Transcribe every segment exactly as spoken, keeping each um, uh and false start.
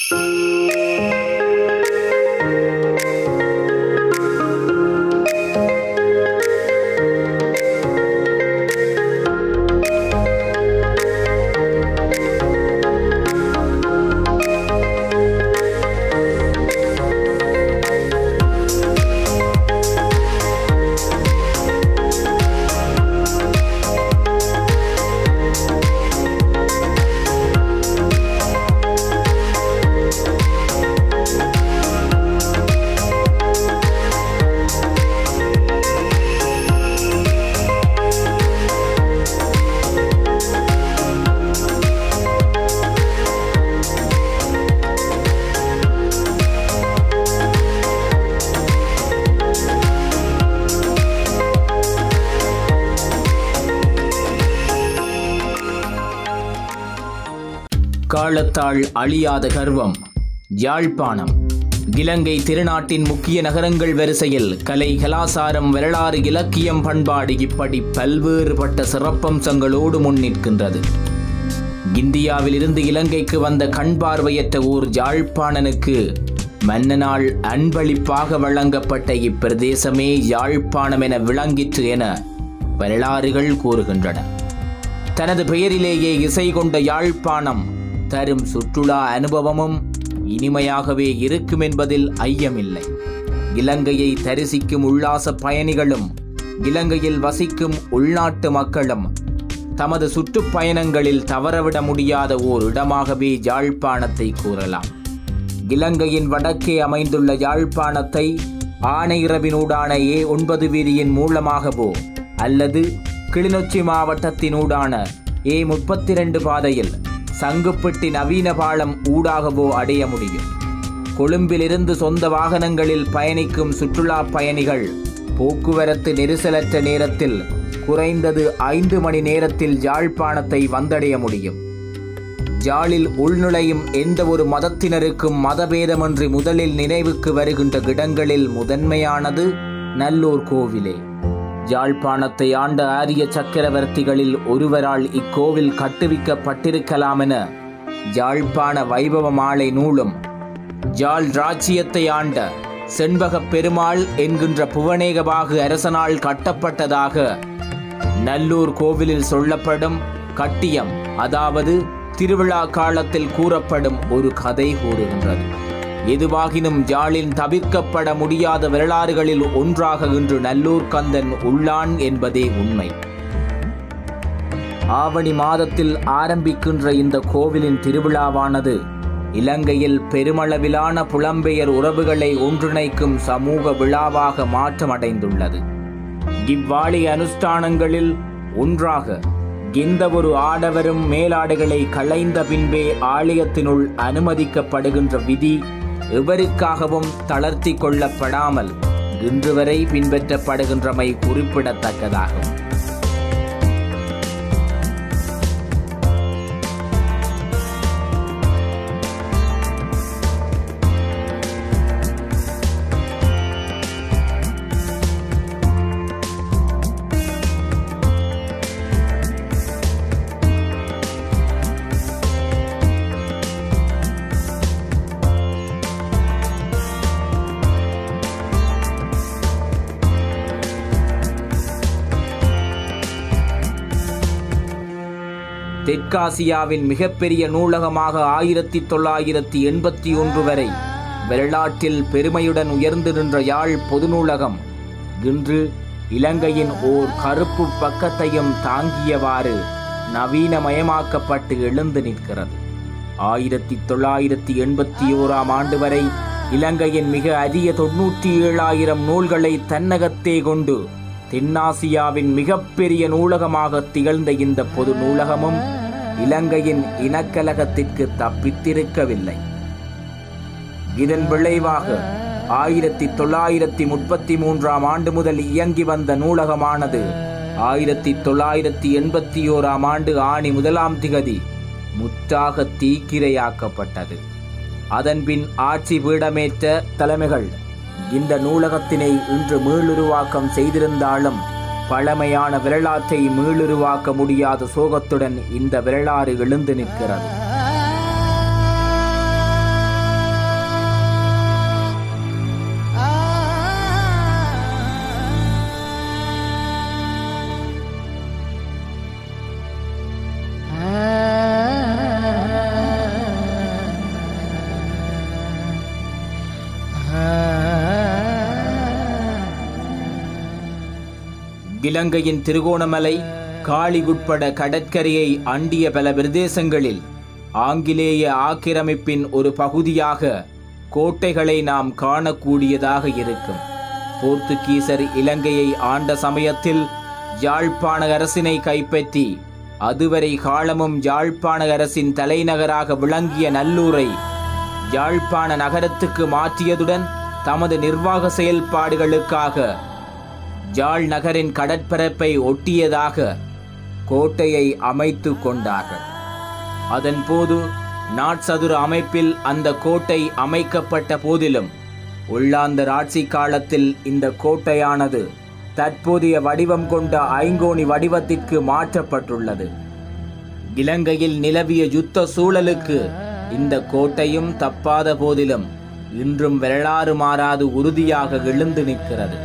காலத்தால் அழியாத கர்வம். யாழ்ப்பாணம் இலங்கை திருநாட்டின் முக்கிய நகரங்கள் வரிசையில் கலை, கலாசாரம், வரலாறு, இலக்கியம், பண்பாடு இப்படி பல்வேறுபட்ட சிறப்பம்சங்களோடு முன்னிற்கின்றது. இந்தியாவில் இருந்து இலங்கைக்கு வந்த கண் பார்வையற்ற ஊர் யாழ்ப்பாணனுக்கு மன்னனால் அன்பளிப்பாக வழங்கப்பட்ட இப்பிரதேசமே யாழ்ப்பாணம் என விளங்கிற்று என வரலாறுகள் கூறுகின்றன. தனது பெயரிலேயே இசை கொண்ட யாழ்ப்பாணம் தரும் சுற்றுலா அனுபவமும் இனிமையாகவே இருக்கும் என்பதில் ஐயமில்லை. இலங்கையை தரிசிக்கும் உல்லாச பயணிகளும் இலங்கையில் வசிக்கும் உள்நாட்டு மக்களும் தமது சுற்றுப்பயணங்களில் தவறவிட முடியாத ஓர் இடமாகவே யாழ்ப்பாணத்தை கூறலாம். இலங்கையின் வடக்கே அமைந்துள்ள யாழ்ப்பாணத்தை ஆனையிறவினூடான ஏ ஒன்பது வீதியின் மூலமாகவோ அல்லது கிளிநொச்சி மாவட்டத்தினூடான ஏ முப்பத்தி இரண்டு பாதையில் சங்குப்பட்டி நவீன பாலம் ஊடாகவோ அடைய முடியும். கொழும்பிலிருந்து சொந்த வாகனங்களில் பயணிக்கும் சுற்றுலா பயணிகள் போக்குவரத்து நெரிசலற்ற நேரத்தில் குறைந்தது ஐந்து மணி நேரத்தில் யாழ்ப்பாணத்தை வந்தடைய முடியும். யாழில் உள்நுழையும் எந்த ஒரு மதத்தினருக்கும் மதபேதமின்றி முதலில் நினைவுக்கு வருகின்ற இடங்களில் முதன்மையானது நல்லூர் கோவிலே. யாழ்ப்பாணத்தை ஆண்ட ஆரிய சக்கரவர்த்திகளில் ஒருவரால் இக்கோவில் கட்டுவிக்கப்பட்டிருக்கலாம் என யாழ்ப்பாண வைபவ மாலை நூலும், யாழ் ராஜ்யத்தை ஆண்ட செண்பக பெருமாள் என்கின்ற புவனேகபாகு அரசனால் கட்டப்பட்டதாக நல்லூர் கோவிலில் சொல்லப்படும் கட்டியம், அதாவது திருவிழா காலத்தில் கூறப்படும் ஒரு கதை கூறுகின்றது. எதுவாகினும் யாழின் தவிர்க்கப்பட முடியாத வரலாறுகளில் ஒன்றாக இன்று நல்லூர் கந்தன் உள்ளான் என்பதே உண்மை. ஆவணி மாதத்தில் ஆரம்பிக்கின்ற இந்த கோவிலின் திருவிழாவானது இலங்கையில் பெருமளவிலான புலம்பெயர் உறவுகளை ஒன்றிணைக்கும் சமூக விழாவாக மாற்றமடைந்துள்ளது. இவ்வாழி அனுஷ்டானங்களில் ஒன்றாக எந்த ஒரு ஆடவரும் மேலாடைகளை களைந்த பின்பே ஆலயத்தினுள் அனுமதிக்கப்படுகின்ற விதி எவருக்காகவும் தளர்த்தி கொள்ளப்படாமல் இன்று வரை பின்பற்றப்படுகின்றமை குறிப்பிடத்தக்கதாகும். தெற்காசியாவின் மிகப்பெரிய நூலகமாக ஆயிரத்தி தொள்ளாயிரத்தி எண்பத்தி ஒன்று வரை வரலாற்றில் பெருமையுடன் உயர்ந்து நின்ற யாழ் பொது நூலகம் இன்று இலங்கையின் ஓர் கருப்பு பக்கத்தையும் தாங்கியவாறு நவீனமயமாக்கப்பட்டு எழுந்து நிற்கிறது. ஆயிரத்தி தொள்ளாயிரத்தி எண்பத்தி ஓராம் ஆண்டு வரை இலங்கையின் மிக அரிய தொன்னூற்றி ஏழாயிரம் நூல்களை தன்னகத்தே கொண்டு தென்னாசியாவின் மிகப்பெரிய நூலகமாக திகழ்ந்த இந்த பொது நூலகமும் இலங்கையின் இனக்கலகத்திற்கு தப்பித்திருக்கவில்லை. இதன் விளைவாக ஆயிரத்தி தொள்ளாயிரத்தி முப்பத்தி மூன்றாம் ஆண்டு முதல் இயங்கி வந்த நூலகமானது ஆயிரத்தி தொள்ளாயிரத்தி எண்பத்தி ஓராம் ஆண்டு ஆணி முதலாம் திகதி முற்றாக தீக்கிரையாக்கப்பட்டது. அதன்பின் ஆட்சி பீடமேற்ற தலைமைகள் இந்த நூலகத்தினை இன்று மீளுருவாக்கம் செய்திருந்தாலும் பழமையான வரலாற்றை மீளுருவாக்க முடியாத சோகத்துடன் இந்த வரலாறு எழுந்து நிற்கிறது. இலங்கையின் திருகோணமலை, காளி உட்பட கடற்கரையை அண்டிய பல பிரதேசங்களில் ஆங்கிலேய ஆக்கிரமிப்பின் ஒரு பகுதியாக கோட்டைகளை நாம் காணக்கூடியதாக இருக்கும். போர்த்துகீசர் இலங்கையை ஆண்ட சமயத்தில் யாழ்ப்பாண அரசினை கைப்பற்றி அதுவரை காலமும் யாழ்ப்பாண அரசின் தலைநகராக விளங்கிய நல்லூரை யாழ்ப்பாண நகரத்துக்கு மாற்றியதுடன் தமது நிர்வாக செயல்பாடுகளுக்காக யாழ் நகரின் கடற்பரப்பை ஒட்டியதாக கோட்டையை அமைத்து கொண்டார்கள். அதன்போது நாட்சதுர அமைப்பில் அந்த கோட்டை அமைக்கப்பட்ட போதிலும் உள்ளாந்தர் ஆட்சி காலத்தில் இந்த கோட்டையானது தற்போதைய வடிவம் கொண்ட ஐங்கோணி வடிவத்திற்கு மாற்றப்பட்டுள்ளது. இலங்கையில் நிலவிய யுத்த சூழலுக்கு இந்த கோட்டையும் தப்பாத போதிலும் இன்றும் வரலாறு மாறாது உறுதியாக எழுந்து நிற்கிறது.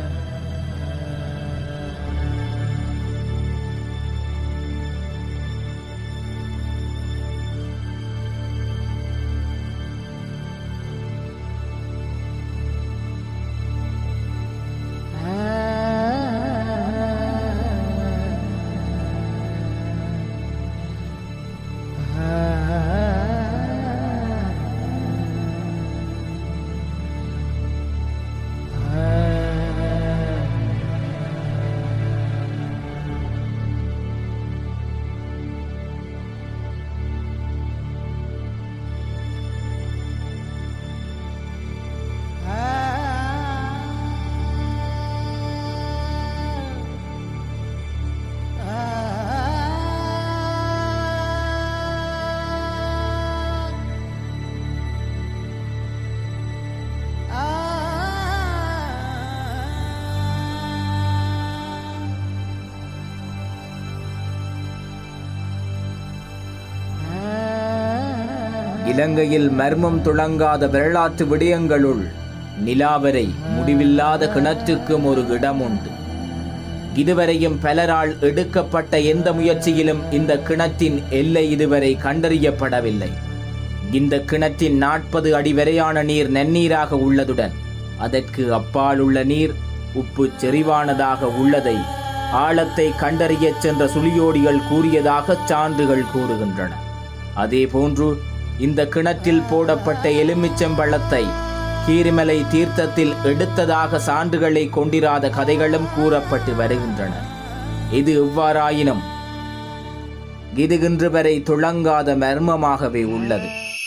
இலங்கையில் மர்மம் துளங்காத வரலாற்று விடயங்களுள் நிலாவரை முடிவில்லாத கிணற்றுக்கும் ஒரு இடம் உண்டு. இதுவரையும் பலரால் எடுக்கப்பட்ட எந்த முயற்சியிலும் இந்த கிணற்றின் எல்லை இதுவரை கண்டறியப்படவில்லை. இந்த கிணற்றின் நாற்பது அடி வரையான நீர் நன்னீராக உள்ளதுடன் அதற்கு அப்பால் உள்ள நீர் உப்பு செறிவானதாக உள்ளதை ஆழத்தை கண்டறியச் சென்ற சுழியோடிகள் கூறியதாக சான்றுகள் கூறுகின்றன. அதே போன்று இந்த கிணற்றில் போடப்பட்ட எலுமிச்சம்பழத்தை கீரிமலை தீர்த்தத்தில் எடுத்ததாக சான்றுகளை கொண்டிராத கதைகளும் கூறப்பட்டு வருகின்றன. இது எவ்வாறாயினும் இது இன்று வரை துளங்காத மர்மமாகவே உள்ளது.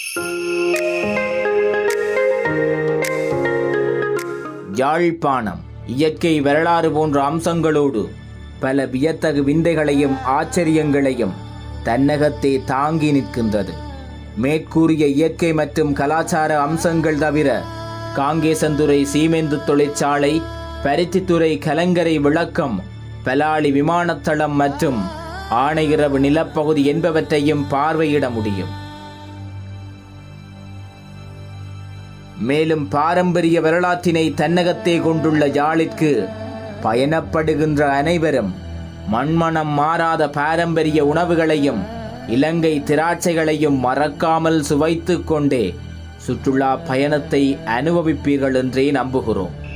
யாழ்ப்பாணம் இயற்கை வரலாறு போன்ற அம்சங்களோடு பல வியத்தகு விந்தைகளையும் ஆச்சரியங்களையும் தன்னகத்தே தாங்கி நிற்கின்றது. மேற்கூறிய இயற்கை மற்றும் கலாச்சார அம்சங்கள் தவிர காங்கேசந்துறை சீமெந்து தொழிற்சாலை, பருத்தித்துறை கலங்கரை விளக்கம், பலாலி விமானத்தளம் மற்றும் ஆணையிரவு நிலப்பகுதி என்பவற்றையும் பார்வையிட முடியும். மேலும் பாரம்பரிய வரலாற்றினை தன்னகத்தே கொண்டுள்ள யாழிற்கு பயணப்படுகின்ற அனைவரும் மண்மனம் மாறாத பாரம்பரிய உணவுகளையும் இலங்கை திராட்சைகளையும் மறக்காமல் சுவைத்து கொண்டே சுற்றுலா பயணத்தை அனுபவிப்பீர்கள் என்றே நம்புகிறோம்.